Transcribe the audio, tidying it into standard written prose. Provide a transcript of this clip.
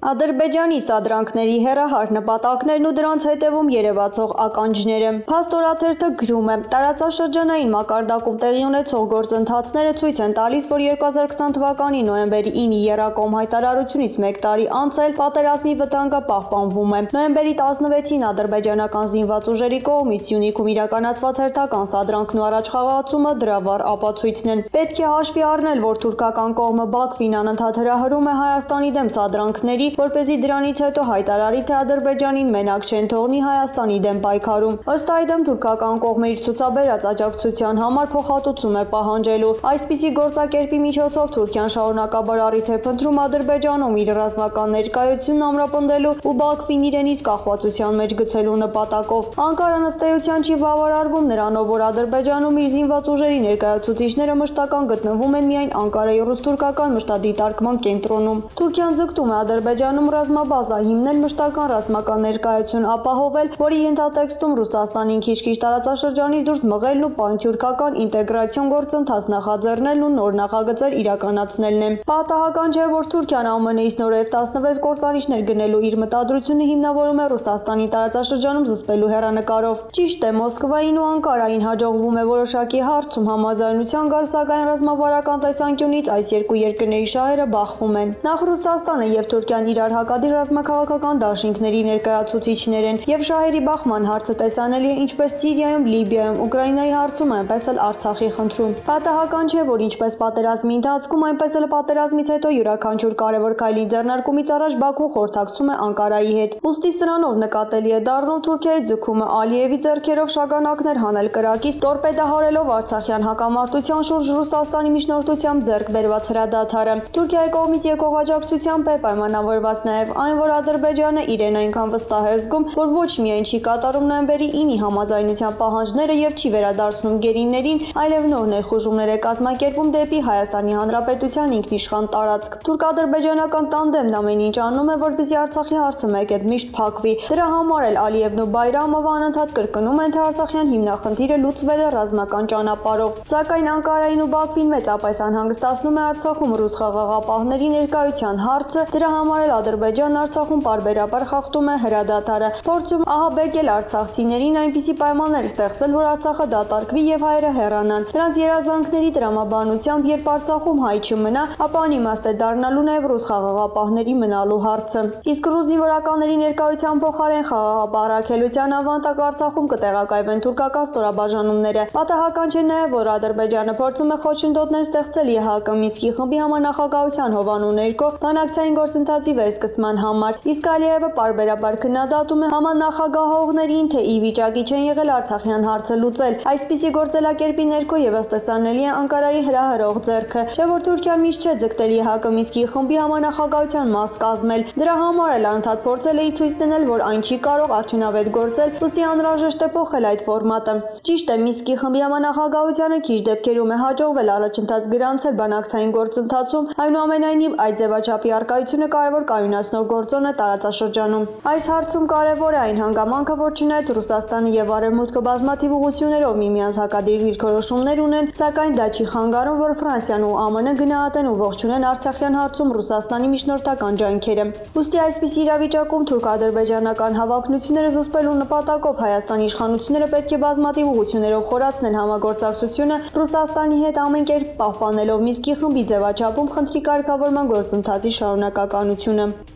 Ադրբեջանի սադրանքների հեռահար նպատակներն ու դրանց հետևում երևացող ականջները։ Փաստորաթերթը գրում է. տարածաշրջանային մակարդակում տեղի ունեցող գործընթացները ցույց են տալիս, որ 2020 թվականի նոյեմբերի 9-ի եռակողմ հայտարարությունից մեկ տարի անց էլ պատերազմի վտանգը պահպանվում է։ Նոյեմբերի 16-ին ադրբեջանական զինված ուժերի կողմից Սյունիքում իրականացված հերթական սադրանքն ու առաջխաղացումը դրա վառ ապացույցն են։ Պետք է հաշվի առնել, որ թուրքական կողմը Բաքվին անընդհատ հրահրում է Հայաստանի դեմ սադրանքների, որպեսզի դրանից հետո հայտարարի, թե Ադրբեջանին մենակ չեն թողնի Հայաստանի դեմ պայքարում։ Ըստ այդմ թուրքական կողմը իր ցուցաբերած աջակցության համար փոխհատուցում է պահանջելու։ Այսպիսի գործակերպի միջոցով Թուրքիան շարունակաբար առիթ է փնտրում Ադրբեջանում իր ռազմական ներկայությունն ամրապնդելու ու Բաքվին իրենից կախվածության մեջ գցելու նպատակով։ Անկարան ըստ էության չի բավարարվում նրանով, որ Ադրբեջանում իր զինված ուժերի ներկայացուցիչները մշտական գտնվում են միայն Անկարայի ռուս-թուրքական մշտադիտարկման կենտրոնում։ Թուրքիան ձգտում է Ադրբեջանում ռազմաբազա հիմնել, մշտական ռազմական ներկայություն ապահովել, որի ենթատեքստում Ռուսաստանին քիչ-քիչ տարածաշրջանից դուրս մղելն ու պանթյուրքական ինտեգրացիոն գործընթաց նախաձեռնելն ու նոր նախագծեր իրականացնելն է։ Պատահական չէ, որ Թուրքիան ԱՄՆ-ից նոր F-16 կործանիչներ գնելու իր մտադրությունը հիմնավորում է Ռուսաստանի տարածաշրջանում զսպելու հեռանկարով։ Ճիշտ է, Մոսկվային ու Անկարային հաջողվում է որոշակի հարցում համաձայնության գալ, սակայն ռազմավարական տեսանկյունից այս երկու երկրների շահերը բախվում են։ Նախ Ռուսաստանը եւ Թուրքիան իրար հակադիր ռազմաքաղաքական դաշինքների ներկայացուցիչներ են, եւ շահերի բախման հարցը տեսանելի է ինչպես Սիրիայում, Լիբիայում, Ուկրաինայի հարցում, այնպես էլ Արցախի խնդրում։ Պատահական չէ, որ ինչպես պատերազմի ընթացքում, այնպես էլ պատերազմից հետո յուրաքանչյուր կարևոր քայլի ձեռնարկումից առաջ Բաքուն խորհրդակցում է Անկարայի հետ։ Ուստի սրանով նկատելի է դառնում Թուրքիայի ձգումը Ալիևի ձեռքերով շագանակներ հանել կրակից, տորպեդահարելով Արցախյան հակամարտության շուրջ Ռուսաստանի միջնորդությամբ ձեռք բերված հրադադարը։ Թուրքիայի կողմից եկող աջակցությամբ է պայմանավորված նաև այն, որ Ադրբեջանը իրեն այնքան վստահ է զգում, որ ոչ միայն չի կատարում նոյեմբերի 9-ի համաձայնության պահանջները եւ չի վերադարձնում գերիներին, այլև նոր ներխուժումներ է կազմակերպում դեպի Հայաստանի Հանրապետության ինքնիշխան տարածք։ Թուրք-ադրբեջանական տանդեմն ամեն ինչ անում է, որպեսզի Արցախի հարցը մեկ հետ միշտ փակվի։ Դրա համար էլ Ալիևն ու Բայրամովը անընդհատ կրկնում են, թե Արցախյան հիմնախնդիրը լուծվել է ռազմական ճանապարհով։ Սակայն Անկարային ու Բաքվին մեծապես անհանգստացնում է Արցախում ռուս խաղաղապահների ներկայության հարցը։ Դրա համար էլ Ադրբեջանն Արցախում պարբերաբար խախտում է հրադադարը, փորձում ահաբեկել արցախցիներին, այնպիսի պայմաններ ստեղծել, որ Արցախը դատարկվի եւ հայերը հեռանան։ Նրանց երազանքների տրամաբանությամբ, երբ Արցախում հայ չմնա, ապա անիմաստ է դառնալու նաեւ ռուս խաղաղապահների մնալու հարցը։ Իսկ ռուս զինվորականների ներկայության փոխարեն խաղաղապահ առաքելության ավանդակ Արցախում կտեղակայվեն թուրքական ստորաբաժանումները։ Պատահական չէ նաեւ, որ Ադրբեջանը փորձում է խոչընդոտներ ստեղծել ԵՀԿ Մինսկի խմբի համանախագահության հովանու ներքո բանակցային գործընթացի վերսկսման համար, իսկ Ալիևը պարբերաբար քննադատում է համանախագահողներին, թե ի վիճակի չեն եղել Արցախյան հարցը լուծել։ Այսպիսի գործելակերպի ներքո եւս տեսանելի է Անկարայի հրահրող ձեռքը, չէ՞ որ Թուրքիան միշտ չէ ձգտել ԵՀԿ Մինսկի խմբի համանախագահության մաս կազմել։ Դրա համար էլ անդադ փորձել է ցույց դնել, որ այն չի կարող արդյունավետ գործել, ուստի անհրաժեշտ է փոխել այդ ֆորմատը։ Ճիշտ է, Մինսկի խմբի համանախագահությանը քիչ դեպքերում է հաջողվել առաջընթաց գրանցել բանակցային գործընթացում, այնուամենայնիվ այդ ձևաչափի արկայությունը կարևոր կայունացնող գործոն է տարածաշրջանում։ Այս հարցում կարևոր է այն հանգամանքը, որ չնայած Ռուսաստանը եւ Արևմուտքը բազմաթիվ ուղղություններով միմյանց հակադիր դիրքորոշումներ ունեն, սակայն դա չի խանգարում, որ Ֆրանսիան ու ԱՄՆ գնահատեն ու ողջունեն Արցախյան հարցում Ռուսաստանի միջնորդական ջանքերը։ Ուստի այսպիսի իրավիճակում թուրք-ադրբեջանական հավակնությունները զսպելու նպատակով Հայաստանի իշխանությունները պետք է բազմաթիվ ուղղություններով խորացնեն համագործակցությունը Ռուսաստանի հետ, ամեն կերպ պահպանելով Մինսկի խմբի ձևաչափում խնդրի կարգավորման գործընթացի շարունակականությունը։